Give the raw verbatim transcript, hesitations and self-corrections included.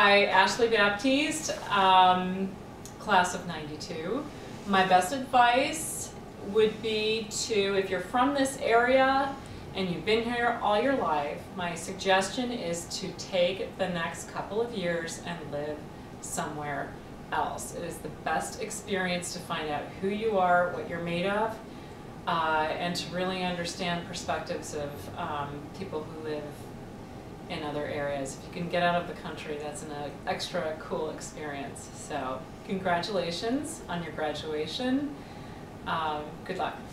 Hi, Ashley Baptiste, um, class of ninety-two. My best advice would be to, if you're from this area and you've been here all your life, my suggestion is to take the next couple of years and live somewhere else. It is the best experience to find out who you are, what you're made of, uh, and to really understand perspectives of um, people who live in other areas. If you can get out of the country, that's an uh, extra cool experience. So congratulations on your graduation. Um, good luck.